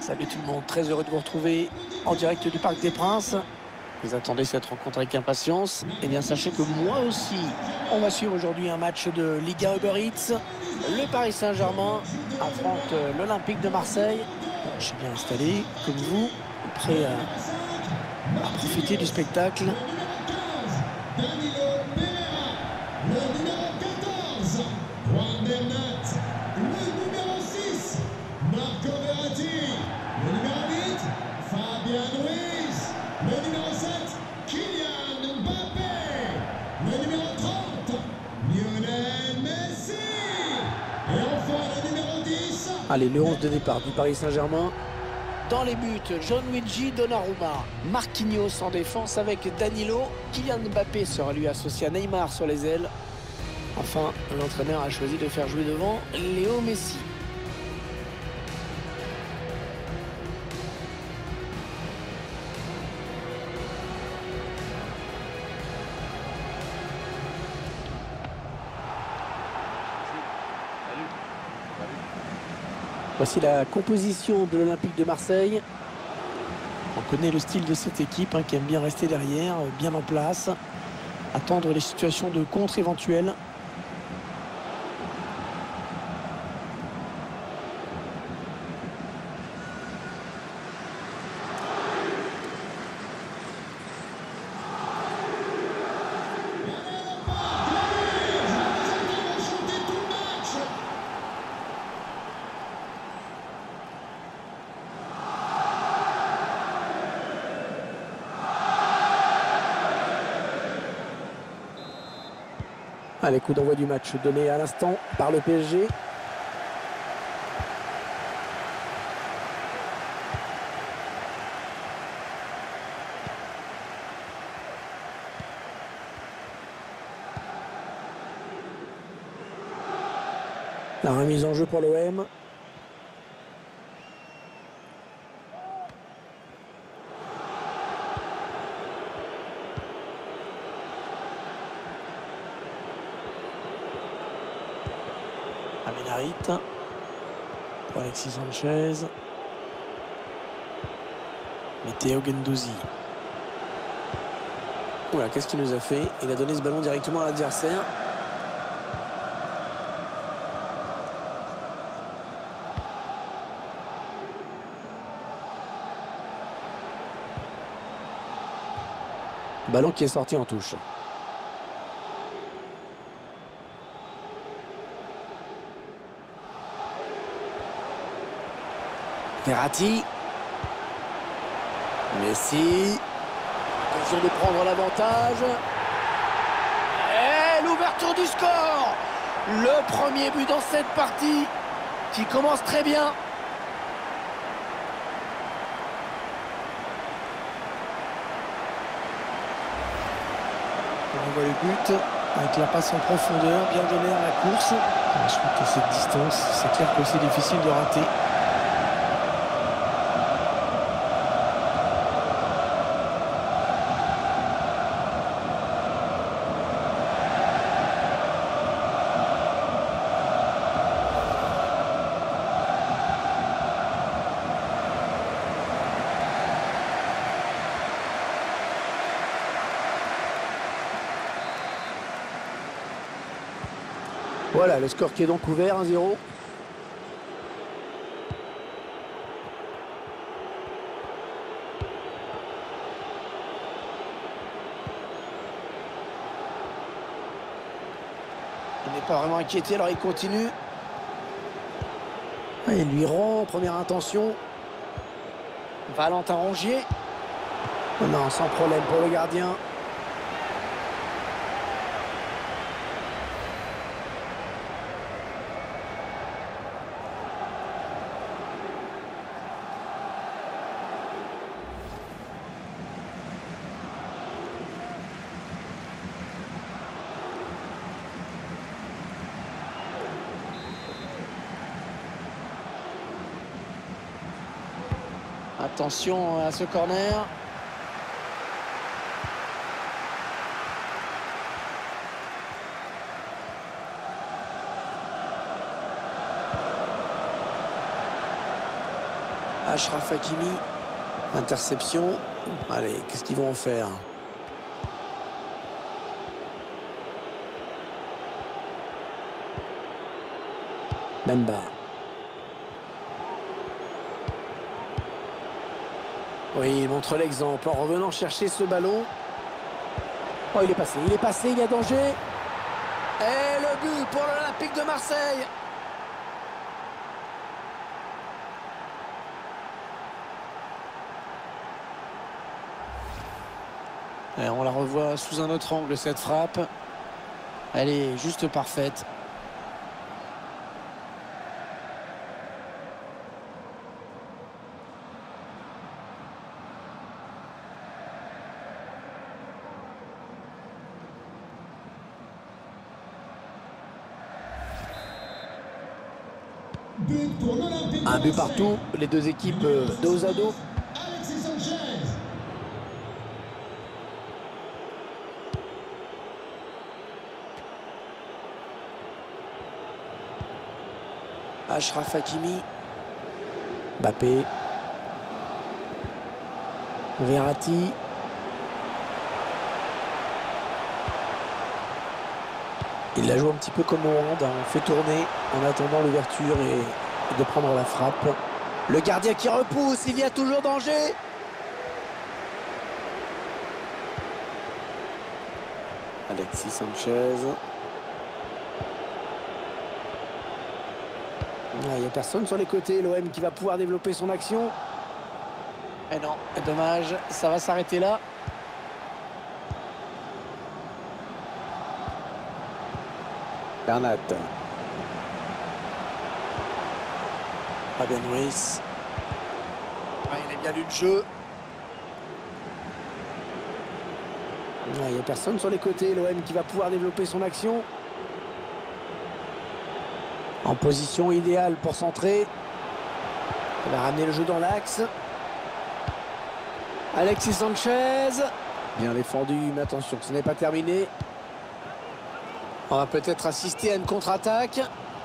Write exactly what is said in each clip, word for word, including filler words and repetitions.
Salut tout le monde, très heureux de vous retrouver en direct du Parc des Princes. Vous attendez cette rencontre avec impatience. Eh bien, sachez que moi aussi, on va suivre aujourd'hui un match de Liga Uber Eats. Le Paris Saint-Germain affronte l'Olympique de Marseille. Bon, je suis bien installé, comme vous, prêt à, à profiter du spectacle. Allez, le onze de départ du Paris Saint-Germain. Dans les buts, Gianluigi Donnarumma, Marquinhos en défense avec Danilo. Kylian Mbappé sera lui associé à Neymar sur les ailes. Enfin, l'entraîneur a choisi de faire jouer devant Léo Messi. Voici la composition de l'Olympique de Marseille. On connaît le style de cette équipe hein, qui aime bien rester derrière, bien en place, attendre les situations de contre éventuelles. Allez, coup d'envoi du match donné à l'instant par le P S G. La remise en jeu pour l'O M. Amenarit pour Alexis Sanchez. Matteo Guendouzi. Voilà, qu'est-ce qu'il nous a fait? Il a donné ce ballon directement à l'adversaire. Ballon qui est sorti en touche. Verratti. Messi. Occasion de prendre l'avantage. Et l'ouverture du score. Le premier but dans cette partie qui commence très bien. On voit le but avec la passe en profondeur, bien donnée à la course. Je trouve que cette distance, c'est clair que c'est difficile de rater. Voilà, le score qui est donc ouvert, un zéro. Il n'est pas vraiment inquiété, alors il continue. Il lui rend, première intention. Valentin Rongier. Non, sans problème pour le gardien. Attention à ce corner. Achraf Hakimi. Interception. Allez, qu'est-ce qu'ils vont en faire? Bemba. Oui, il montre l'exemple en revenant chercher ce ballon. Oh, il est passé, il est passé, il y a danger. Et le but pour l'Olympique de Marseille. Et on la revoit sous un autre angle, cette frappe. Elle est juste parfaite. Un but partout, les deux équipes dos à dos. Achraf Hakimi. Mbappé. Verratti. Il la joue un petit peu comme au hand, on fait tourner en attendant l'ouverture et de prendre la frappe. Le gardien qui repousse, il y a toujours danger. Alexis Sanchez. Il n'y a personne sur les côtés, l'O M qui va pouvoir développer son action. Et non, dommage, ça va s'arrêter là. Bernat. Fabien Ruiz. Ah, il a bien lu le jeu. Il n'y a personne sur les côtés, l'O M qui va pouvoir développer son action. En position idéale pour centrer. Il va ramener le jeu dans l'axe. Alexis Sanchez. Bien défendu, mais attention, ce n'est pas terminé. On va peut-être assister à une contre-attaque.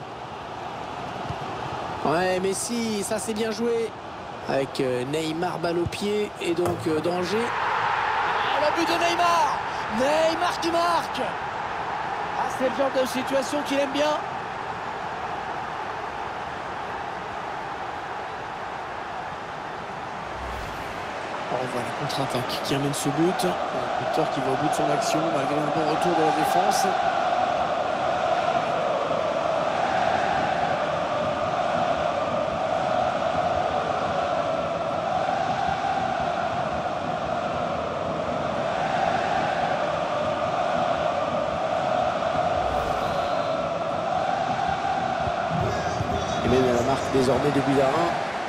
Ouais, Messi, ça c'est bien joué. Avec euh, Neymar, balle au pied et donc euh, danger. Ah, le but de Neymar. Neymar qui marque. Ah, c'est le genre de situation qu'il aime bien. On voit la contre-attaque qui amène ce but. Un buteur qui va au bout de son action malgré un bon retour de la défense. Et même à la marque désormais de but à un.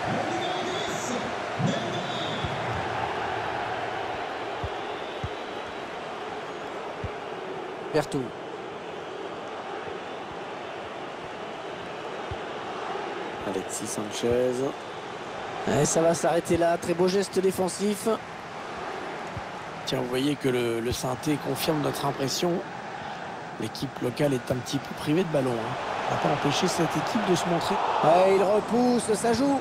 Berthoud. Alexis Sanchez. Et ça va s'arrêter là. Très beau geste défensif. Tiens, vous voyez que le, le synthé confirme notre impression. L'équipe locale est un petit peu privée de ballon. Hein. On n'a pas empêché cette équipe de se montrer. Ouais, il repousse, ça joue.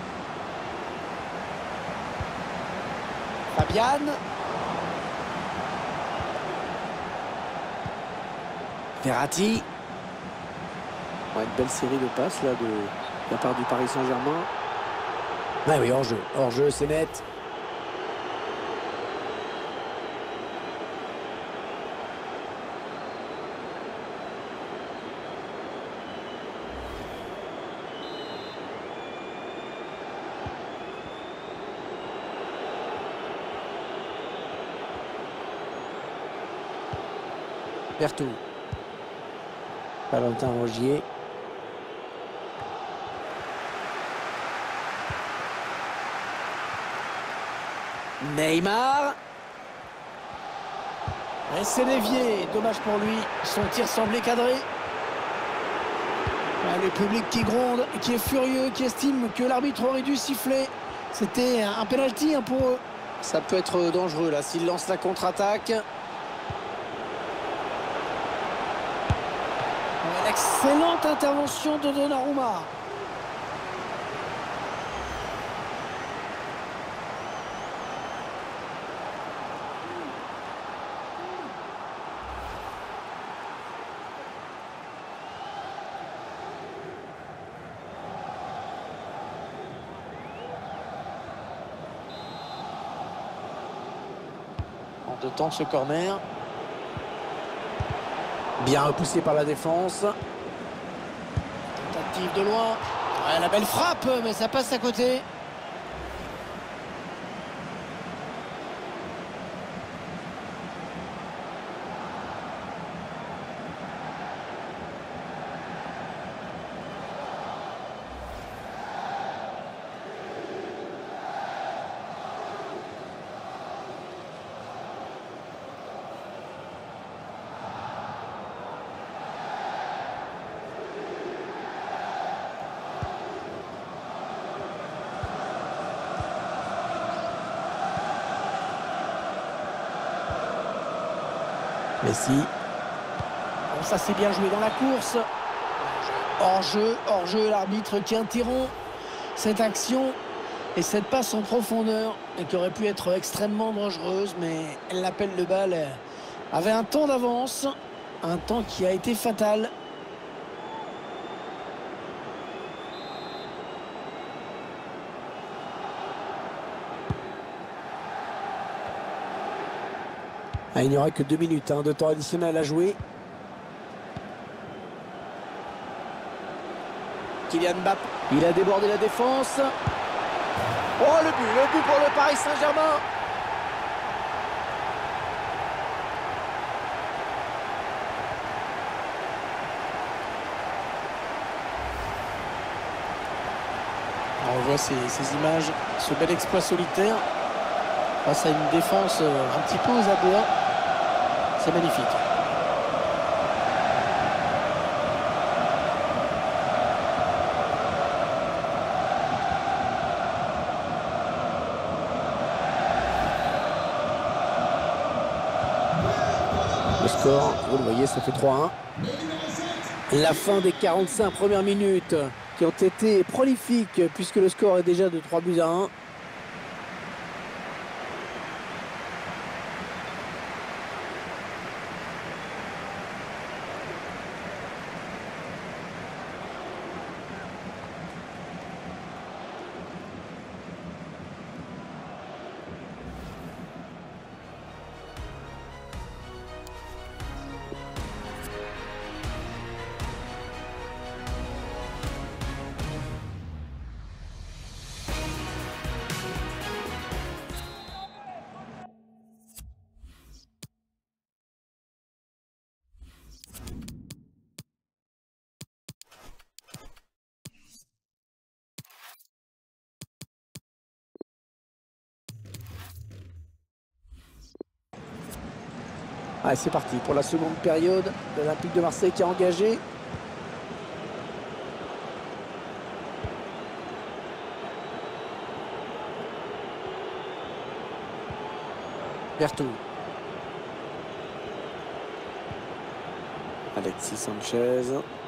Fabian. Verratti. Ouais, une belle série de passes là de, de la part du Paris Saint-Germain. Ouais, oui, hors-jeu. Hors-jeu, c'est net. Berthoud. Valentin Rongier. Neymar. Et c'est dévié. Dommage pour lui. Son tir semblait cadré. Le public qui gronde, qui est furieux, qui estime que l'arbitre aurait dû siffler. C'était un penalty pour eux. Ça peut être dangereux là s'il lance la contre-attaque. Excellente intervention de Donnarumma. de tendre ce corner. Bien repoussé par la défense. Tentative de loin. Ouais, la belle frappe, mais ça passe à côté. Messi. Bon, ça c'est bien joué dans la course. Hors-jeu, hors-jeu, l'arbitre qui interrompt cette action et cette passe en profondeur et qui aurait pu être extrêmement dangereuse, mais l'appel de balle avait un temps d'avance, un temps qui a été fatal. Ah, il n'y aura que deux minutes hein, de temps additionnel à jouer. Kylian Mbappé, il a débordé la défense. Oh, le but, le but pour le Paris Saint-Germain. On voit ces, ces images, ce bel exploit solitaire face à une défense un petit peu aux abois. C'est magnifique. Le score, vous le voyez, ça fait trois un. La fin des quarante-cinq premières minutes qui ont été prolifiques puisque le score est déjà de trois buts à un. Allez, c'est parti pour la seconde période. L'Olympique de Marseille qui a engagé. Berthoud. Alexis Sanchez.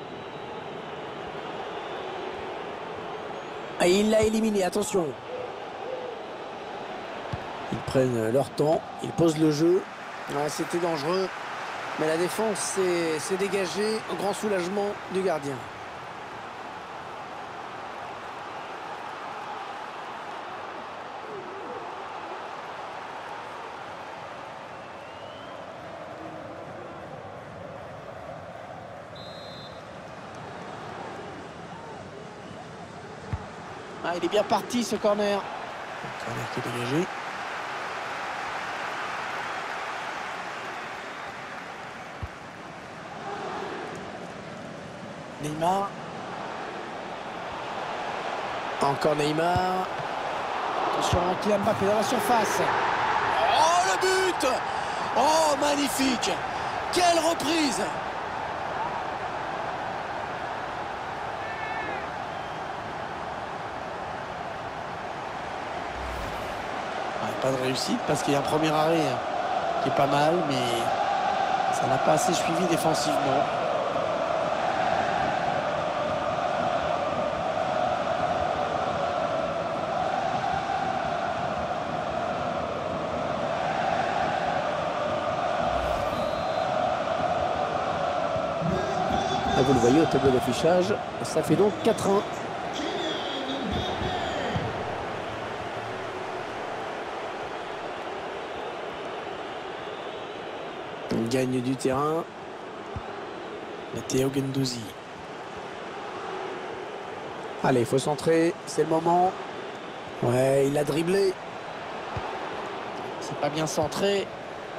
Et il l'a éliminé, attention. Ils prennent leur temps, ils posent le jeu. Ouais, c'était dangereux, mais la défense s'est dégagée au grand soulagement du gardien. Ah, il est bien parti ce corner. Le corner qui est dégagé. Neymar. Encore Neymar. Attention, Kylian Mbappé dans la surface. Oh, le but! Oh, magnifique! Quelle reprise! Ouais, pas de réussite parce qu'il y a un premier arrêt qui est pas mal, mais ça n'a pas assez suivi défensivement. Vous le voyez au tableau d'affichage, ça fait donc quatre un. Il gagne du terrain. Matteo Guendouzi. Allez, il faut centrer. C'est le moment. Ouais, il a dribblé. C'est pas bien centré.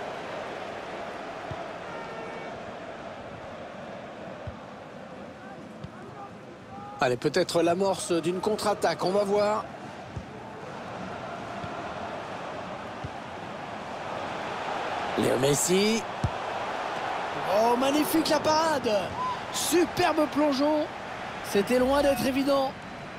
Allez, peut-être l'amorce d'une contre-attaque. On va voir. Léo Messi. Oh, magnifique la parade. Superbe plongeon. C'était loin d'être évident.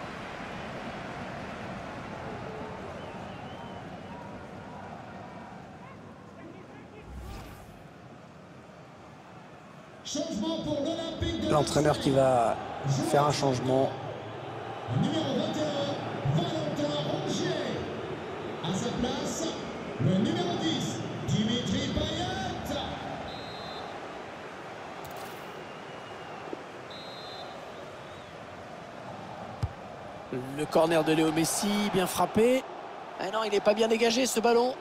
L'entraîneur qui va faire un changement. Le numéro vingt et un, Valentin Rongier. À sa place, le numéro dix, Dimitri Payet. Le corner de Léo Messi, bien frappé. Ah non, il n'est pas bien dégagé ce ballon.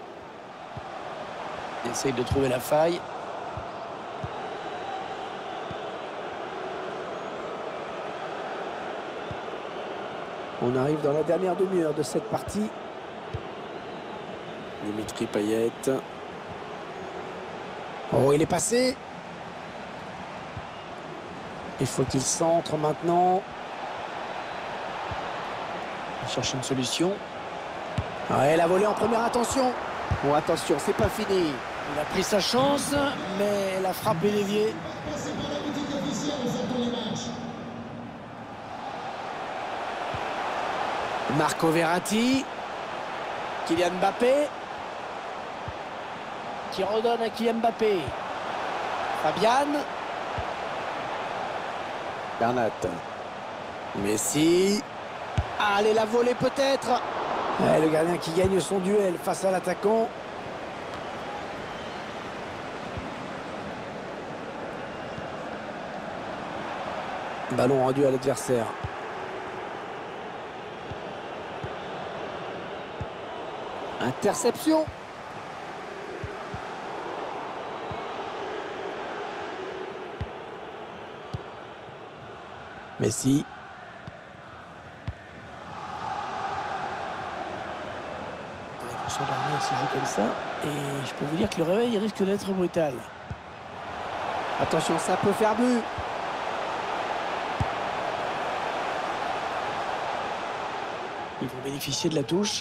Il essaye de trouver la faille. On arrive dans la dernière demi-heure de cette partie. Dimitri Payet. Oh, il est passé. Il faut qu'il centre maintenant. Il cherche une solution. Ouais, la volée en première intention. Bon, attention, c'est pas fini. Il a pris sa chance, mais la frappe est déviée. Marco Verratti. Kylian Mbappé. Qui redonne à Kylian Mbappé. Fabian. Bernat. Messi. Allez, la volée peut-être. Ouais, le gardien qui gagne son duel face à l'attaquant. Ballon rendu à l'adversaire. Interception. Messi. Attention d'arrière s'il joue comme ça. Et je peux vous dire que le réveil il risque d'être brutal. Attention, ça peut faire but. Ils vont bénéficier de la touche.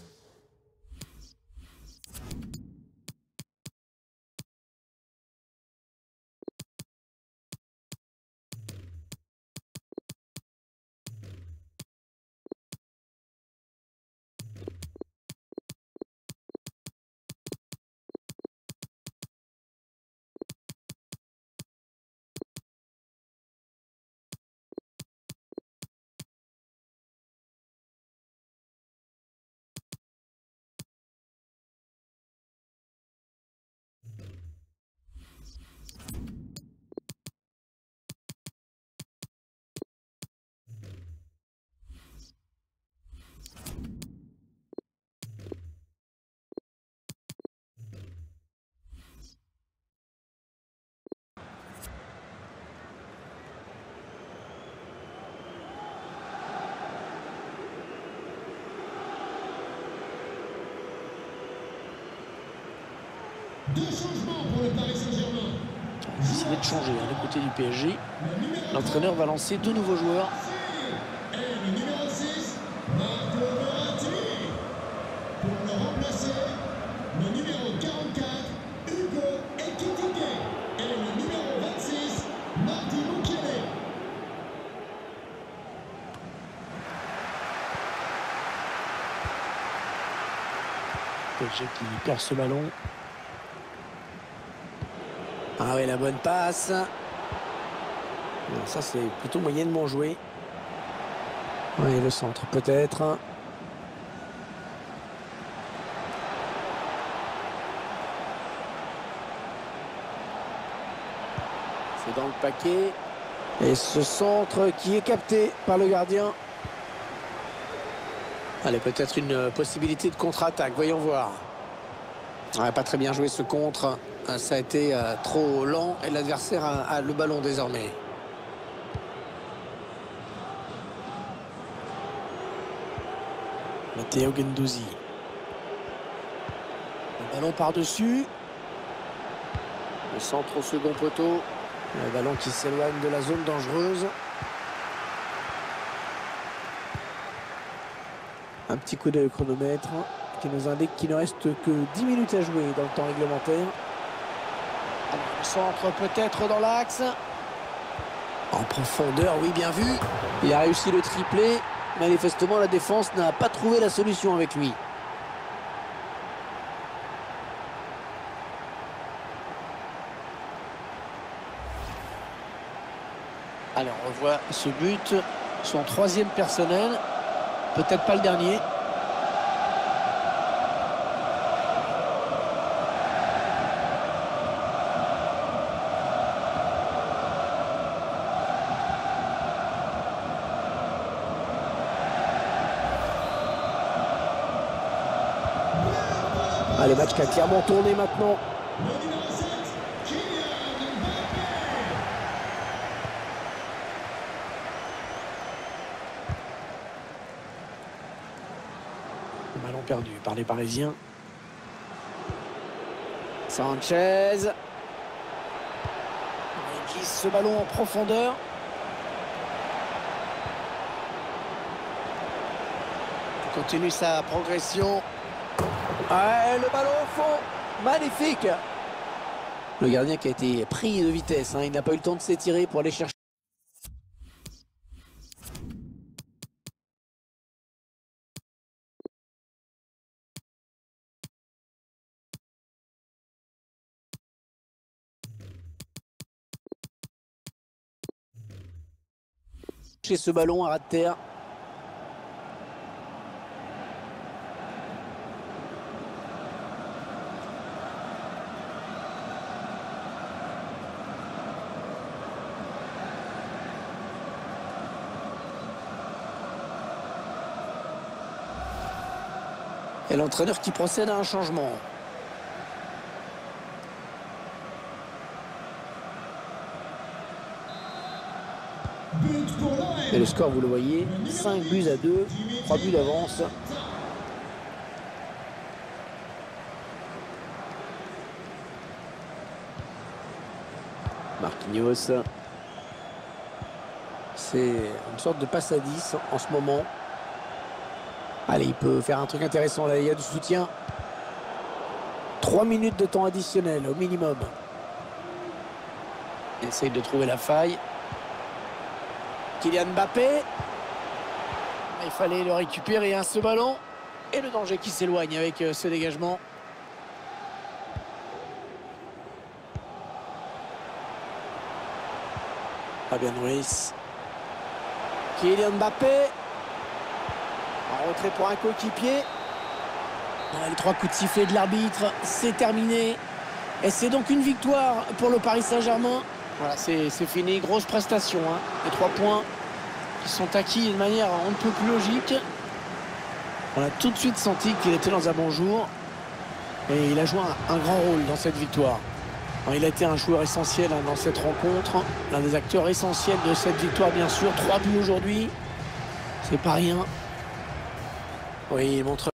Deux changements pour le Paris Saint-Germain. On a décidé de changer hein, du côté du P S G. L'entraîneur va lancer deux nouveaux joueurs. Et le numéro six, Marco Verratti. Pour le remplacer, le numéro quarante-quatre, Hugo Ekitike. Et le numéro vingt-six, Marty Mukiele. P S G qui perd ce ballon. Ah oui, la bonne passe. Non, ça, c'est plutôt moyennement joué. Oui, le centre peut-être. C'est dans le paquet. Et ce centre qui est capté par le gardien. Allez, peut-être une possibilité de contre-attaque. Voyons voir. Ouais, pas très bien joué ce contre. Ah, ça a été euh, trop lent et l'adversaire a, a le ballon désormais. Matteo Guendouzi. Le ballon par-dessus. Le centre au second poteau. Le ballon qui s'éloigne de la zone dangereuse. Un petit coup d'œil au chronomètre qui nous indique qu'il ne reste que dix minutes à jouer dans le temps réglementaire. Le centre peut-être dans l'axe. En profondeur, oui, bien vu. Il a réussi le triplé. Manifestement, la défense n'a pas trouvé la solution avec lui. Alors, on revoit ce but. Son troisième personnel. Peut-être pas le dernier. Ah, le match qui a clairement tourné maintenant. Le numéro sept, Kylian Mbappé. Le ballon perdu par les Parisiens. Sanchez. Il glisse ce ballon en profondeur. Il continue sa progression. Ah, le ballon au fond. Magnifique. Le gardien qui a été pris de vitesse. Hein. Il n'a pas eu le temps de s'étirer pour aller chercher. Chez ce ballon à ras de terre. Et l'entraîneur qui procède à un changement. But pour l'O M. Et le score, vous le voyez, cinq buts à deux, trois buts d'avance. Marquinhos. C'est une sorte de passe à dix en ce moment. Allez, il peut faire un truc intéressant là, il y a du soutien. trois minutes de temps additionnel au minimum. Il essaye de trouver la faille. Kylian Mbappé. Il fallait le récupérer, hein, ce ballon. Et le danger qui s'éloigne avec euh, ce dégagement. Fabian Ruiz. Kylian Mbappé. En retrait pour un coéquipier. Les trois coups de sifflet de l'arbitre, c'est terminé. Et c'est donc une victoire pour le Paris Saint-Germain. Voilà, c'est fini. Grosse prestation. Hein. Les trois points qui sont acquis de manière un peu plus logique. On a tout de suite senti qu'il était dans un bon jour. Et il a joué un, un grand rôle dans cette victoire. Alors, il a été un joueur essentiel, hein, dans cette rencontre. L'un des acteurs essentiels de cette victoire, bien sûr. Trois buts aujourd'hui. C'est pas rien. Oui, il montre